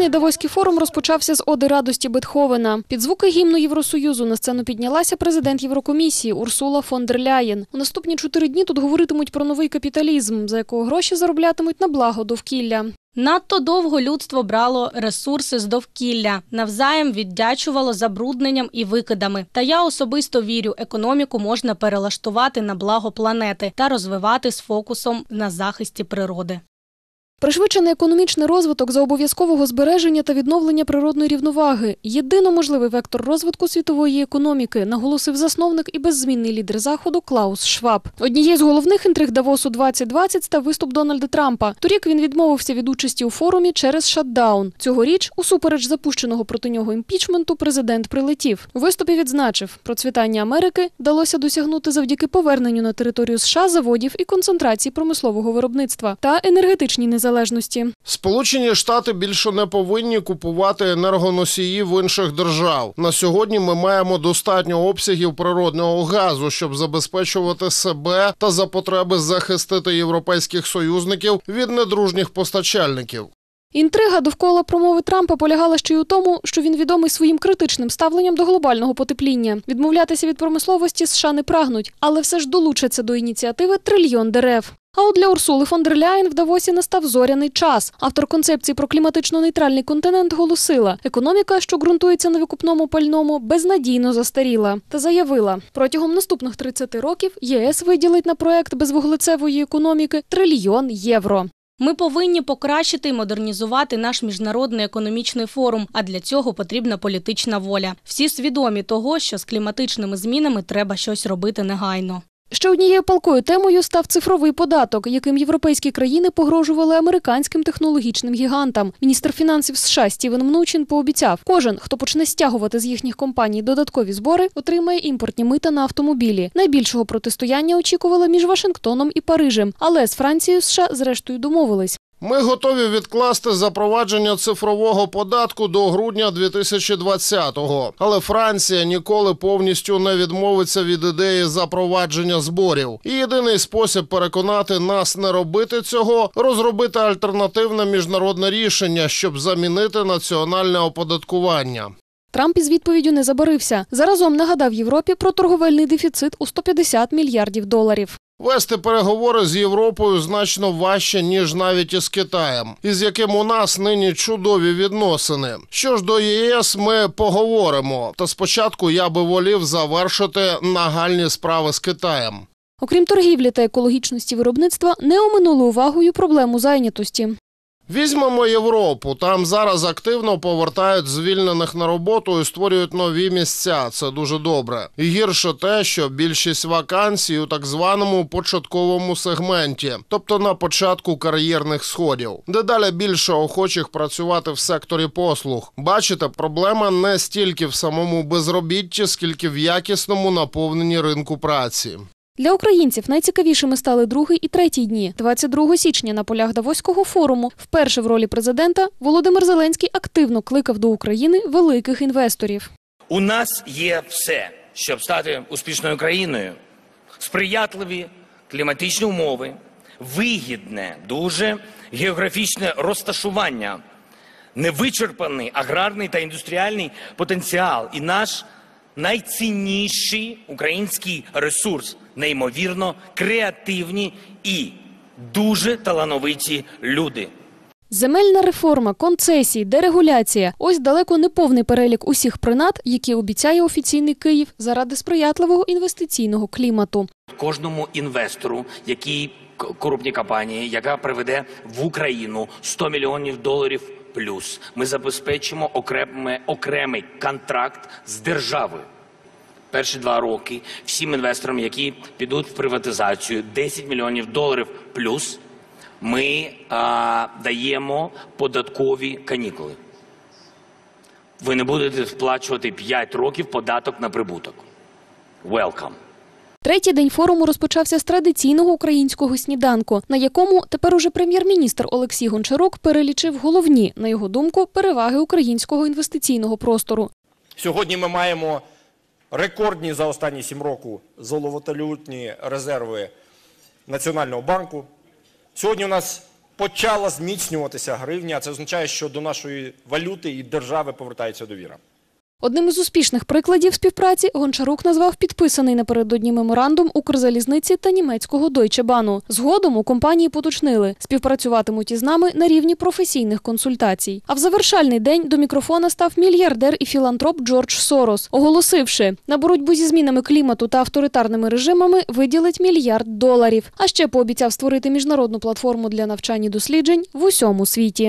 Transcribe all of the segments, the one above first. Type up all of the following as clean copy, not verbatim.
Традиційний Давоський форум розпочався з оди радості Бетховена. Під звуки гімну Євросоюзу на сцену піднялася президент Єврокомісії Урсула фон дер Ляєн. У наступні 4 дні тут говоритимуть про новий капіталізм, за якого гроші зароблятимуть на благо довкілля. Надто довго людство брало ресурси з довкілля, навзаєм віддячувало забрудненням і викидами. Та я особисто вірю, економіку можна перелаштувати на благо планети та розвивати з фокусом на захисті природи. Пришвидшений економічний розвиток за обов'язкового збереження та відновлення природної рівноваги – єдино можливий вектор розвитку світової економіки, наголосив засновник і беззмінний лідер Заходу Клаус Шваб. Однією з головних інтриг Давосу 2020 став виступ Дональда Трампа. Торік він відмовився від участі у форумі через шатдаун. Цьогоріч, усупереч запущеного проти нього імпічменту, президент прилетів. У виступі відзначив, процвітання Америки вдалося досягнути завдяки поверненню на територію США заводів і концентрації промислового виробництва та енергетичній незалежності. Сполучені Штати більше не повинні купувати енергоносії в інших держав. На сьогодні ми маємо достатньо обсягів природного газу, щоб забезпечувати себе та за потреби захистити європейських союзників від недружніх постачальників. Інтрига довкола промови Трампа полягала ще й у тому, що він відомий своїм критичним ставленням до глобального потепління. Відмовлятися від промисловості США не прагнуть, але все ж долучаться до ініціативи «Трильйон дерев». А от для Урсули фон дер Ляєн в Давосі настав зоряний час. Автор концепції про кліматично-нейтральний континент голосила, економіка, що ґрунтується на викупному пальному, безнадійно застаріла. Та заявила, протягом наступних 30 років ЄС виділить на проект безвуглецевої економіки $1 трильйон. Ми повинні покращити і модернізувати наш міжнародний економічний форум, а для цього потрібна політична воля. Всі свідомі того, що з кліматичними змінами треба щось робити негайно. Ще однією палкою темою став цифровий податок, яким європейські країни погрожували американським технологічним гігантам. Міністр фінансів США Стівен Мнучин пообіцяв, кожен, хто почне стягувати з їхніх компаній додаткові збори, отримає імпортні мита на автомобілі. Найбільшого протистояння очікували між Вашингтоном і Парижем, але з Францією США зрештою домовились. Ми готові відкласти запровадження цифрового податку до грудня 2020-го. Але Франція ніколи повністю не відмовиться від ідеї запровадження зборів. І єдиний спосіб переконати нас не робити цього – розробити альтернативне міжнародне рішення, щоб замінити національне оподаткування. Трамп із відповіддю не забарився. Заразом нагадав Європі про торговельний дефіцит у $150 мільярдів. Вести переговори з Європою значно важче, ніж навіть із Китаєм, із яким у нас нині чудові відносини. Що ж до ЄС, ми поговоримо. Та спочатку я би волів завершити нагальні справи з Китаєм. Окрім торгівлі та екологічності виробництва, не оминули увагою проблему зайнятості. Візьмемо Європу. Там зараз активно повертають звільнених на роботу і створюють нові місця. Це дуже добре. І гірше те, що більшість вакансій у так званому початковому сегменті, тобто на початку кар'єрних сходів. Дедалі більше охочих працювати в секторі послуг. Бачите, проблема не стільки в самому безробітті, скільки в якісному наповненні ринку праці. Для українців найцікавішими стали 2-й і 3-й дні. 22 січня на полях Давоського форуму вперше в ролі президента Володимир Зеленський активно кликав до України великих інвесторів. У нас є все, щоб стати успішною країною. Сприятливі кліматичні умови, вигідне, дуже географічне розташування, невичерпаний аграрний та індустріальний потенціал і наш найцінніший український ресурс – неймовірно креативні і дуже талановиті люди. Земельна реформа, концесії, дерегуляція – ось далеко не повний перелік усіх принад, які обіцяє офіційний Київ заради сприятливого інвестиційного клімату. Кожному інвестору, крупній компанії, яка приведе в Україну $100 мільйонів плюс, ми забезпечимо окремий контракт з державою. Перші 2 роки всім інвесторам, які підуть в приватизацію, $10 мільйонів плюс, ми даємо податкові канікули. Ви не будете сплачувати 5 років податок на прибуток. Welcome. 3-й день форуму розпочався з традиційного українського сніданку, на якому тепер уже прем'єр-міністр Олексій Гончарук перелічив головні, на його думку, переваги українського інвестиційного простору. Сьогодні ми маємо рекордні за останні 7 років золотовалютні резерви Національного банку. Сьогодні у нас почала зміцнюватися гривня. Це означає, що до нашої валюти і держави повертається довіра. Одним із успішних прикладів співпраці Гончарук назвав підписаний напередодні меморандум Укрзалізниці та німецького Deutsche Bahn. Згодом у компанії поточнили – співпрацюватимуть із нами на рівні професійних консультацій. А в завершальний день до мікрофона став мільярдер і філантроп Джордж Сорос, оголосивши – на боротьбу зі змінами клімату та авторитарними режимами виділить $1 мільярд. А ще пообіцяв створити міжнародну платформу для навчань і досліджень в усьому світі.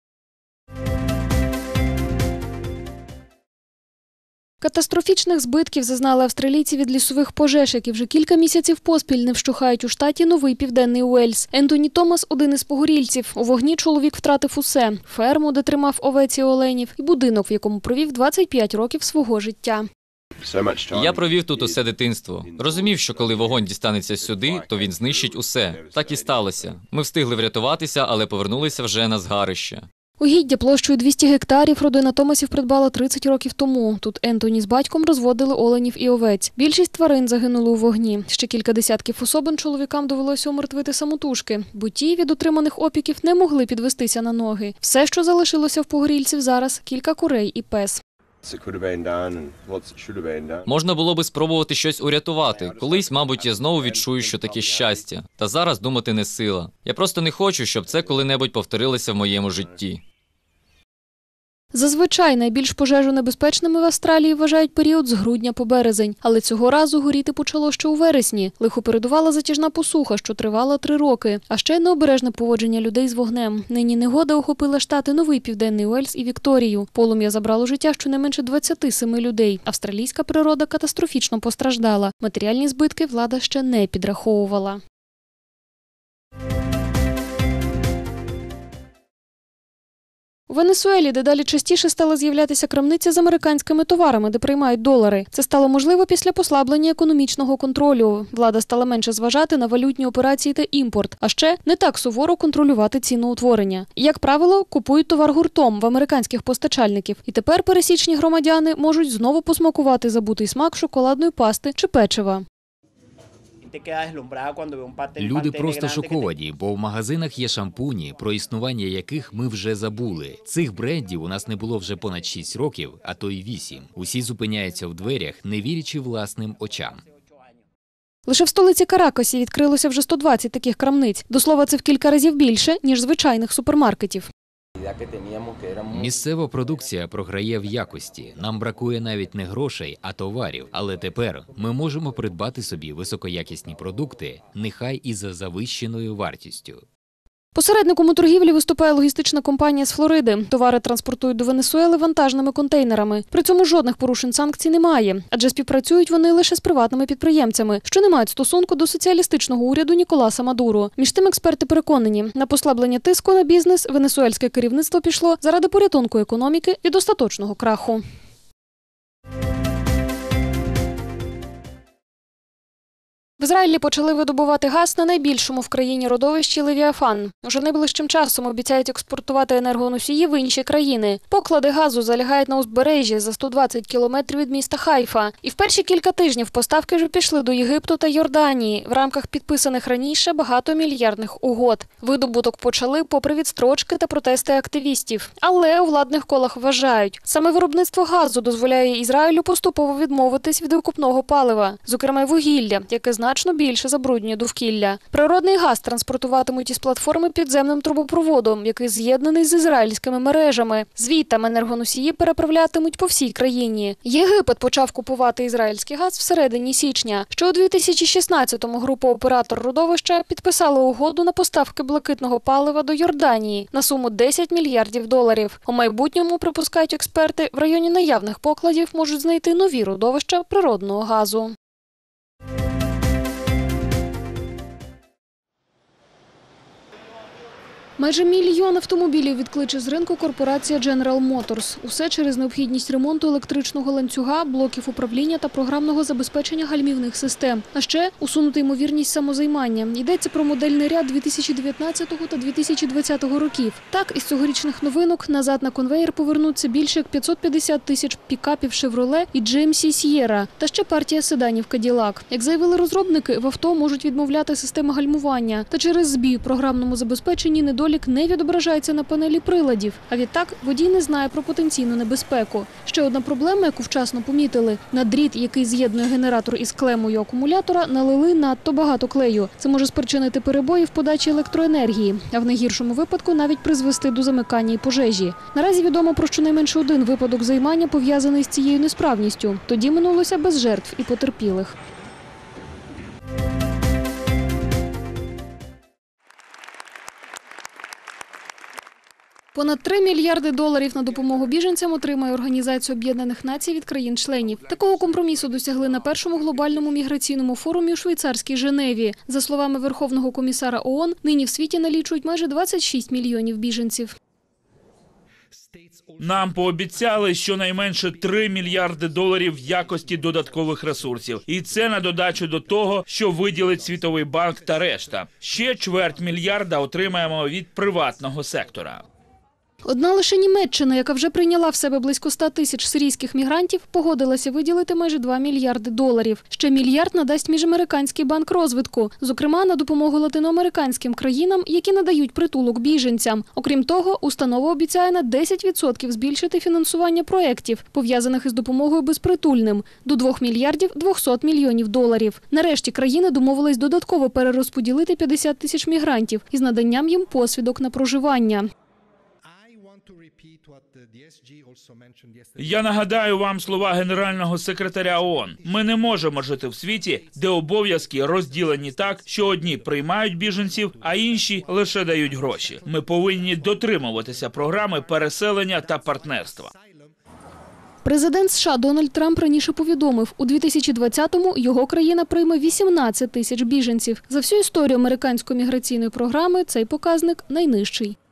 Катастрофічних збитків зазнали австралійці від лісових пожеж, які вже кілька місяців поспіль не вщухають у штаті Новий Південний Уельс. Ентоні Томас – один із погорільців. У вогні чоловік втратив усе – ферму, де тримав овець і оленів, і будинок, в якому провів 25 років свого життя. Я провів тут усе дитинство. Розумів, що коли вогонь дістанеться сюди, то він знищить усе. Так і сталося. Ми встигли врятуватися, але повернулися вже на згарище. Угіддя площею 200 гектарів родина Томасів придбала 30 років тому. Тут Ентоні з батьком розводили оленів і овець. Більшість тварин загинули у вогні. Ще кілька десятків особин чоловікам довелося умертвити самотужки, бо ті від отриманих опіків не могли підвестися на ноги. Все, що залишилося в погорільців зараз – кілька курей і пес. Можна було би спробувати щось урятувати. Колись, мабуть, я знову відчую, що таке щастя. Та зараз думати не сила. Я просто не хочу, щоб це коли-небудь повторилося в моєму житті. Зазвичай найбільш пожежонебезпечними в Австралії вважають період з грудня по березень. Але цього разу горіти почало ще у вересні. Лихо передувала затяжна посуха, що тривала 3 роки. А ще необережне поводження людей з вогнем. Нині негода охопила штати Новий Південний Уельс і Вікторію. Полум'я забрало життя щонайменше 27 людей. Австралійська природа катастрофічно постраждала. Матеріальні збитки влада ще не підраховувала. У Венесуелі дедалі частіше стала з'являтися крамниця з американськими товарами, де приймають долари. Це стало можливо після послаблення економічного контролю. Влада стала менше зважати на валютні операції та імпорт, а ще не так суворо контролювати ціноутворення. Як правило, купують товар гуртом в американських постачальників. І тепер пересічні громадяни можуть знову посмакувати забутий смак шоколадної пасти чи печива. Люди просто шоковані, бо в магазинах є шампуні, про існування яких ми вже забули. Цих брендів у нас не було вже понад 6 років, а то й 8. Усі зупиняються в дверях, не вірячи власним очам. Лише в столиці Каракасі відкрилося вже 120 таких крамниць. До слова, це в кілька разів більше, ніж звичайних супермаркетів. Місцева продукція програє в якості. Нам бракує навіть не грошей, а товарів. Але тепер ми можемо придбати собі високоякісні продукти, нехай і за завищеною вартістю. Посередником у торгівлі виступає логістична компанія з Флориди. Товари транспортують до Венесуели вантажними контейнерами. При цьому жодних порушень санкцій немає, адже співпрацюють вони лише з приватними підприємцями, що не мають стосунку до соціалістичного уряду Ніколаса Мадуро. Між тим, експерти переконані, на послаблення тиску на бізнес венесуельське керівництво пішло заради порятунку економіки від остаточного краху. В Ізраїлі почали видобувати газ на найбільшому в країні родовищі Левіафан. Уже найближчим часом обіцяють експортувати енергоносії в інші країни. Поклади газу залягають на узбережжі за 120 кілометрів від міста Хайфа. І в перші кілька тижнів поставки вже пішли до Єгипту та Йорданії в рамках підписаних раніше багатомільярдних угод. Видобуток почали попри відстрочки та протести активістів. Але у владних колах вважають, саме виробництво газу дозволяє Ізраїлю поступово відмовитись від викопного палива, зокрема й вугілля, яке значно більше забруднює довкілля. Природний газ транспортуватимуть із платформи підземним трубопроводом, який з'єднаний з ізраїльськими мережами. Звідтам енергоносії переправлятимуть по всій країні. Єгипет почав купувати ізраїльський газ всередині січня. Ще у 2016-му група «Оператор родовища» підписала угоду на поставки блакитного палива до Йорданії на суму $10 мільярдів. У майбутньому, припускають експерти, в районі наявних покладів можуть знайти нові родовища природного газу. Майже 1 мільйон автомобілів відкличе з ринку корпорація General Motors. Усе через необхідність ремонту електричного ланцюга, блоків управління та програмного забезпечення гальмівних систем. А ще усунути ймовірність самозаймання. Йдеться про модельний ряд 2019 та 2020 років. Так, із цьогорічних новинок назад на конвеєр повернуться більше як 550 тисяч пікапів Chevrolet і GMC Sierra. Та ще партія седанів Cadillac. Як заявили розробники, в авто можуть відмовляти системи гальмування. Та через збій у програмному забезпеченні недовго недолік не відображається на панелі приладів, а відтак водій не знає про потенційну небезпеку. Ще одна проблема, яку вчасно помітили – на дріт, який з'єднує генератор із клемою акумулятора, налили надто багато клею. Це може спричинити перебої в подачі електроенергії, а в найгіршому випадку навіть призвести до замикання і пожежі. Наразі відомо про щонайменше один випадок займання, пов'язаний з цією несправністю. Тоді минулося без жертв і потерпілих. Понад 3 мільярди доларів на допомогу біженцям отримає Організація Об'єднаних Націй від країн-членів. Такого компромісу досягли на першому глобальному міграційному форумі у швейцарській Женеві. За словами Верховного комісара ООН, нині в світі налічують майже 26 мільйонів біженців. Нам пообіцяли щонайменше 3 мільярди доларів в якості додаткових ресурсів. І це на додачу до того, що виділить Світовий банк та решта. Ще чверть мільярда отримаємо від приватного сектора. Одна лише Німеччина, яка вже прийняла в себе близько 100 тисяч сирійських мігрантів, погодилася виділити майже 2 мільярди доларів. Ще мільярд надасть Міжамериканський банк розвитку, зокрема на допомогу латиноамериканським країнам, які надають притулок біженцям. Окрім того, установа обіцяє на 10% збільшити фінансування проєктів, пов'язаних із допомогою безпритульним, до 2 мільярдів 200 мільйонів доларів. Нарешті країни домовились додатково перерозподілити 50 тисяч мігрантів із наданням їм посвідок на проживання. Я нагадаю вам слова генерального секретаря ООН. Ми не можемо жити в світі, де обов'язки розділені так, що одні приймають біженців, а інші лише дають гроші. Ми повинні дотримуватися програми переселення та партнерства. Президент США Дональд Трамп раніше повідомив, у 2020-му його країна прийме 18 тисяч біженців. За всю історію американської міграційної програми цей показник найнижчий.